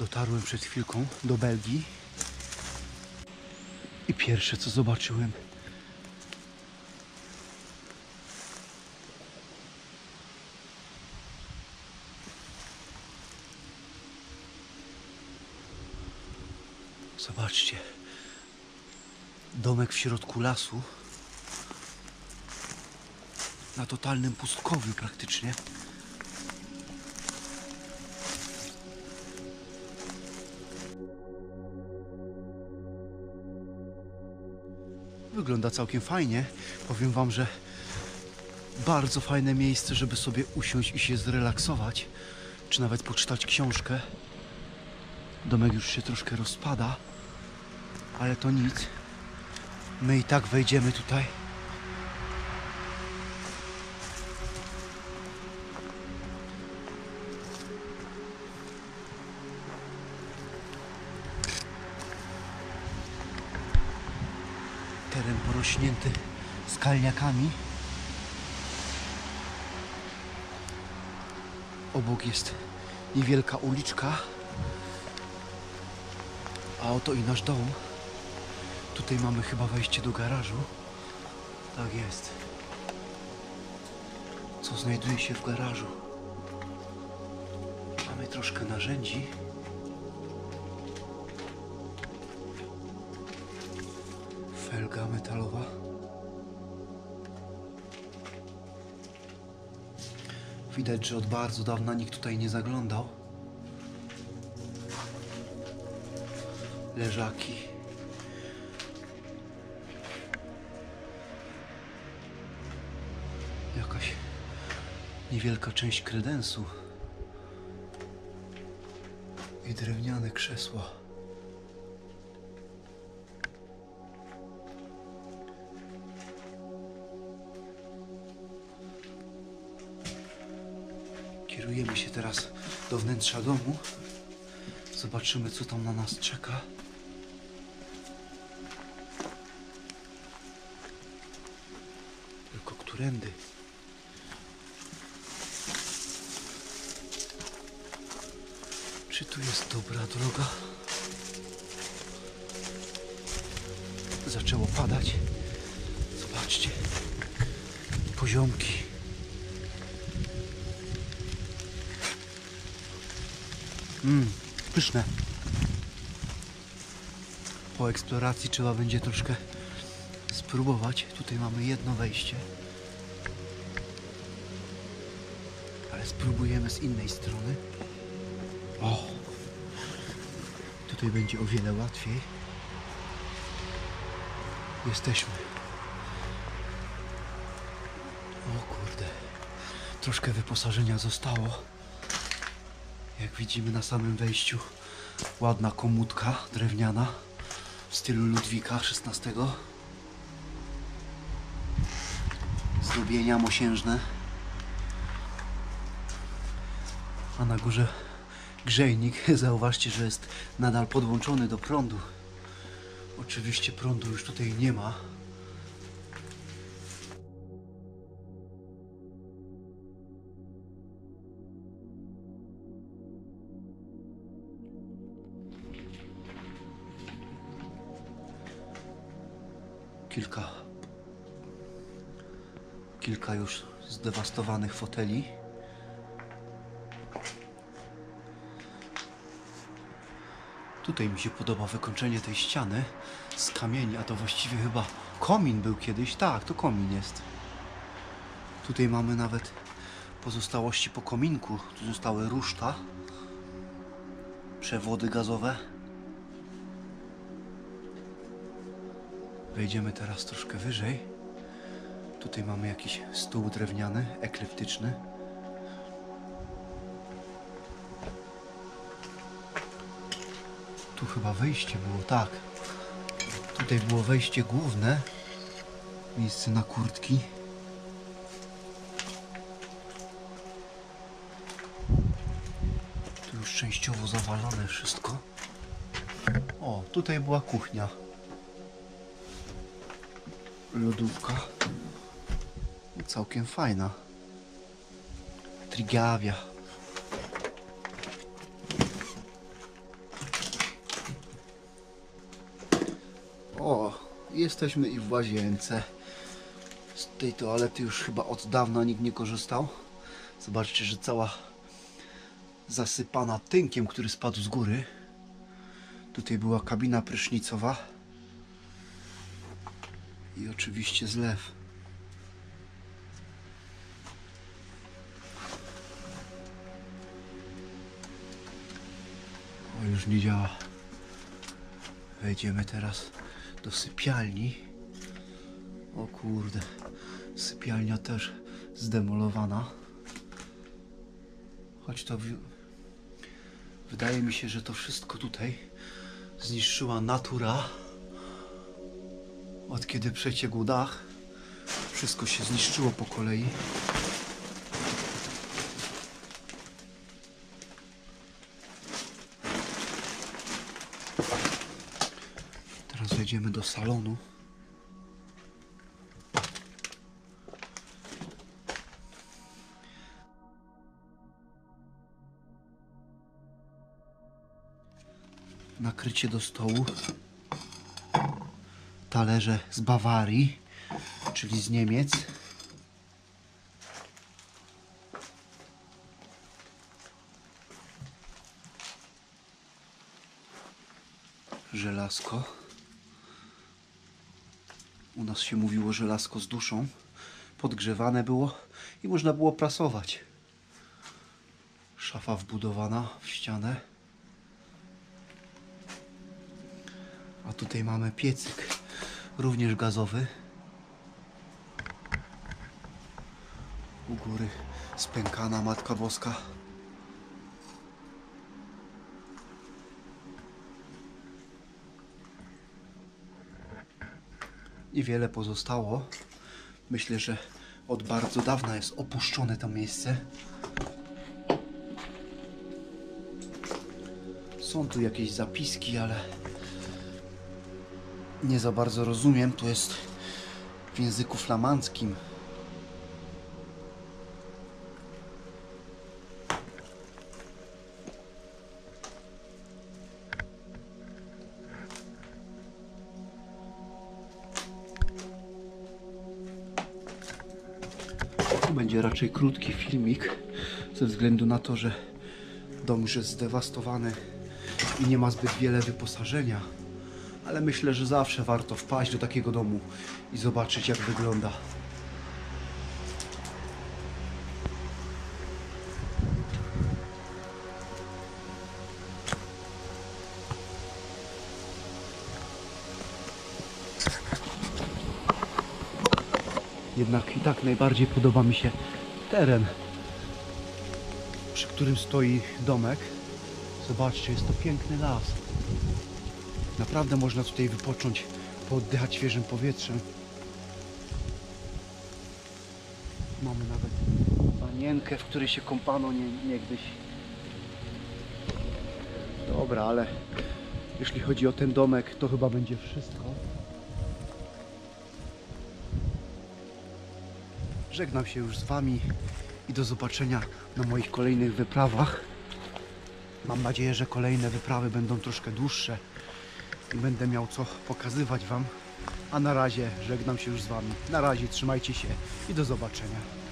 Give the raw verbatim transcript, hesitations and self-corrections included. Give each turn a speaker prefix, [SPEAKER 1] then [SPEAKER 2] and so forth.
[SPEAKER 1] Dotarłem przed chwilką do Belgii i pierwsze co zobaczyłem, zobaczcie, domek w środku lasu, na totalnym pustkowiu praktycznie. Wygląda całkiem fajnie. Powiem wam, że bardzo fajne miejsce, żeby sobie usiąść i się zrelaksować, czy nawet poczytać książkę. Domek już się troszkę rozpada, ale to nic. My i tak wejdziemy tutaj. Teren porośnięty skalniakami. Obok jest niewielka uliczka. A oto i nasz dom. Tutaj mamy chyba wejście do garażu. Tak jest. Co znajduje się w garażu? Mamy troszkę narzędzi. Felga metalowa. Widać, że od bardzo dawna nikt tutaj nie zaglądał. Leżaki. Jakaś niewielka część kredensu. I drewniane krzesła. Kierujemy się teraz do wnętrza domu. Zobaczymy, co tam na nas czeka. Tylko którędy? Czy tu jest dobra droga? Zaczęło padać. Zobaczcie. Poziomki. Mmm, pyszne. Po eksploracji trzeba będzie troszkę spróbować. Tutaj mamy jedno wejście. Ale spróbujemy z innej strony. O! Tutaj będzie o wiele łatwiej. Jesteśmy. O kurde. Troszkę wyposażenia zostało. Jak widzimy na samym wejściu, ładna komódka drewniana w stylu Ludwika szesnastego. Zdobienia mosiężne. A na górze grzejnik. Zauważcie, że jest nadal podłączony do prądu. Oczywiście prądu już tutaj nie ma. Kilka, kilka już zdewastowanych foteli. Tutaj mi się podoba wykończenie tej ściany z kamieni, a to właściwie chyba komin był kiedyś. Tak, to komin jest. Tutaj mamy nawet pozostałości po kominku. Tu zostały ruszta, przewody gazowe. Wejdziemy teraz troszkę wyżej. Tutaj mamy jakiś stół drewniany, ekliptyczny. Tu chyba wejście było, tak. Tutaj było wejście główne. Miejsce na kurtki. Tu już częściowo zawalone wszystko. O, tutaj była kuchnia. Lodówka. Całkiem fajna. Trigawia. Jesteśmy i w łazience. Z tej toalety już chyba od dawna nikt nie korzystał. Zobaczcie, że cała zasypana tynkiem, który spadł z góry. Tutaj była kabina prysznicowa. I oczywiście zlew. O, już nie działa. Wejdziemy teraz do sypialni. O kurde, sypialnia też zdemolowana. Choć to w... wydaje mi się, że to wszystko tutaj zniszczyła natura. Od kiedy przeciekł dach, wszystko się zniszczyło po kolei. Teraz wejdziemy do salonu. Nakrycie do stołu. Talerze z Bawarii, czyli z Niemiec. Żelazko. U nas się mówiło żelazko z duszą. Podgrzewane było i można było prasować. Szafa wbudowana w ścianę. A tutaj mamy piecyk, również gazowy. U góry spękana Matka Boska. Niewiele pozostało. Myślę, że od bardzo dawna jest opuszczone to miejsce. Są tu jakieś zapiski, ale nie za bardzo rozumiem. Tu jest w języku flamandzkim. To będzie raczej krótki filmik, ze względu na to, że dom już jest zdewastowany i nie ma zbyt wiele wyposażenia. Ale myślę, że zawsze warto wpaść do takiego domu i zobaczyć, jak wygląda. Jednak i tak najbardziej podoba mi się teren, przy którym stoi domek. Zobaczcie, jest to piękny las. Naprawdę można tutaj wypocząć, pooddychać świeżym powietrzem. Mamy nawet banienkę, w której się kąpano nie, niegdyś. Dobra, ale jeśli chodzi o ten domek, to chyba będzie wszystko. Żegnam się już z Wami i do zobaczenia na moich kolejnych wyprawach. Mam nadzieję, że kolejne wyprawy będą troszkę dłuższe i będę miał co pokazywać Wam. A na razie żegnam się już z Wami. Na razie trzymajcie się i do zobaczenia.